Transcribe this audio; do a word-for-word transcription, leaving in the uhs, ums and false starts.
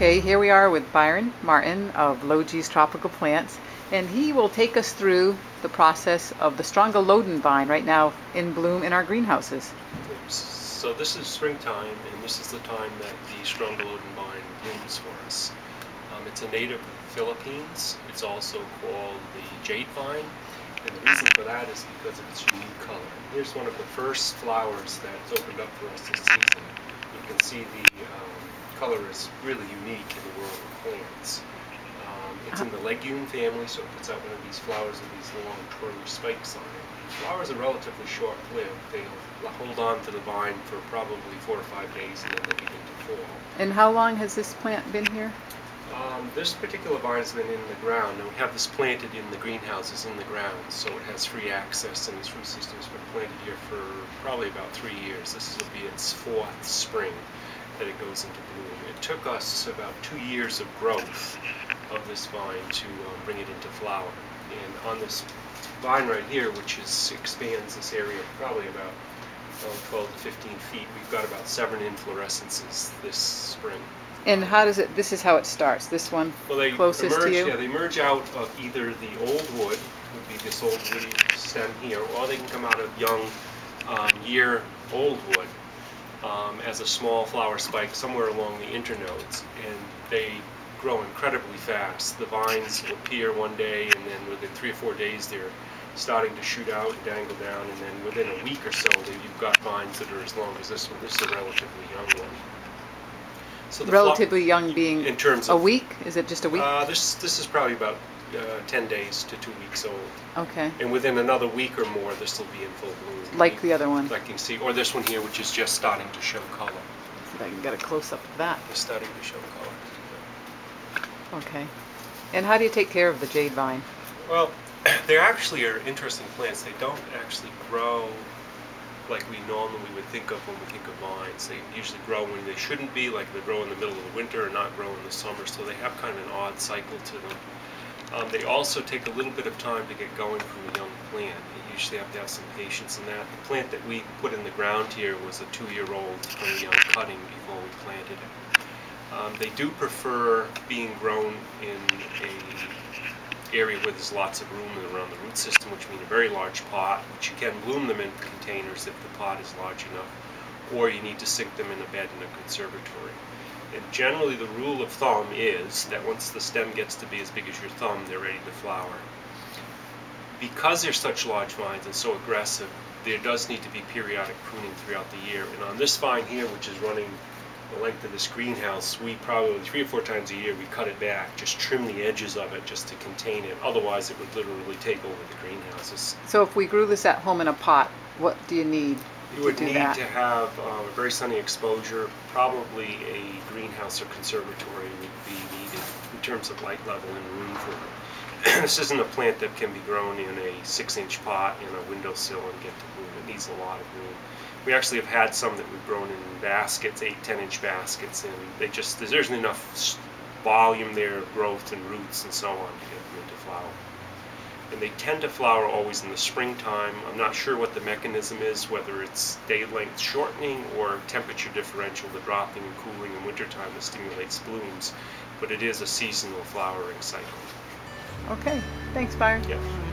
Okay, here we are with Byron Martin of Logee's Tropical Plants, and he will take us through the process of the Strongylodon vine right now in bloom in our greenhouses. So this is springtime, and this is the time that the Strongylodon vine blooms for us. Um, it's a native of the Philippines. It's also called the Jade Vine, and the reason for that is because of its unique color. Here's one of the first flowers that's opened up for us this season. You can see the um, color is really unique in the world of plants. Um, it's in the legume family, so it puts out one of these flowers with these long twirly spikes on it. Flowers are relatively short-lived. They'll hold on to the vine for probably four or five days, and then they begin to fall. And how long has this plant been here? Um, this particular vine has been in the ground, and we have this planted in the greenhouses in the ground, so it has free access, and this root system has been planted here for probably about three years. This will be its fourth spring that it goes into bloom. It took us about two years of growth of this vine to um, bring it into flower. And on this vine right here, which is expands this area probably about oh, twelve to fifteen feet, we've got about seven inflorescences this spring. And how does it, this is how it starts, this one well, they closest emerge, to you? Yeah, they emerge out of either the old wood, would be this old woody stem here, or they can come out of young um, year-old wood um, as a small flower spike somewhere along the internodes, and they grow incredibly fast. The vines will appear one day, and then within three or four days they're starting to shoot out and dangle down, and then within a week or so that you've got vines that are as long as this one. This is a relatively young one. So the relatively young being in terms a of, week? Is it just a week? Uh, this this is probably about uh, ten days to two weeks old. Okay. And within another week or more, this will be in full bloom. Like the other one? Like you can see, or this one here, which is just starting to show color. See if I can get a close up of that. It's starting to show color. Okay. And how do you take care of the jade vine? Well, they actually are interesting plants. They don't actually grow like we normally would think of when we think of vines. They usually grow when they shouldn't be, like they grow in the middle of the winter and not grow in the summer, so they have kind of an odd cycle to them. Um, they also take a little bit of time to get going from a young plant. You usually have to have some patience in that. The plant that we put in the ground here was a two-year-old from a young cutting before we planted it. Um, they do prefer being grown in a area where there's lots of room around the root system, which means a very large pot, which you can bloom them in containers if the pot is large enough, or you need to sink them in a bed in a conservatory. And generally the rule of thumb is that once the stem gets to be as big as your thumb, they're ready to flower. Because they're such large vines and so aggressive, there does need to be periodic pruning throughout the year. And on this vine here, which is running the length of this greenhouse, we probably three or four times a year we cut it back, just trim the edges of it just to contain it. Otherwise it would literally take over the greenhouses. So if we grew this at home in a pot, what do you need You would to do need that? to have um, a very sunny exposure. Probably a greenhouse or conservatory would be needed in terms of light level and room for it. This isn't a plant that can be grown in a six inch pot in a windowsill and get to bloom. It needs a lot of room. We actually have had some that we've grown in baskets, eight, ten inch baskets, and they just, there isn't enough volume there of growth and roots and so on to get them into flower. And they tend to flower always in the springtime. I'm not sure what the mechanism is, whether it's day length shortening or temperature differential, the dropping and cooling in wintertime that stimulates blooms, but it is a seasonal flowering cycle. Okay, thanks Byron. Yeah.